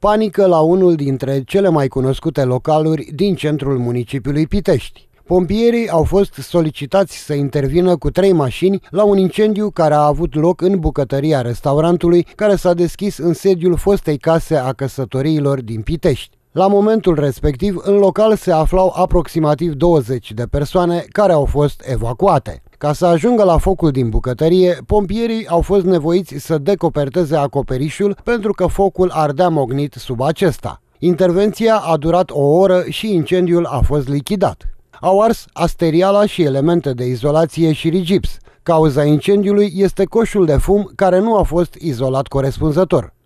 Panică la unul dintre cele mai cunoscute localuri din centrul municipiului Pitești. Pompierii au fost solicitați să intervină cu 3 mașini la un incendiu care a avut loc în bucătăria restaurantului, care s-a deschis în sediul fostei case a căsătoriilor din Pitești. La momentul respectiv, în local se aflau aproximativ 20 de persoane care au fost evacuate. Ca să ajungă la focul din bucătărie, pompierii au fost nevoiți să decoperteze acoperișul pentru că focul ardea mognit sub acesta. Intervenția a durat o oră și incendiul a fost lichidat. Au ars asteriala și elemente de izolație și rigips. Cauza incendiului este coșul de fum care nu a fost izolat corespunzător.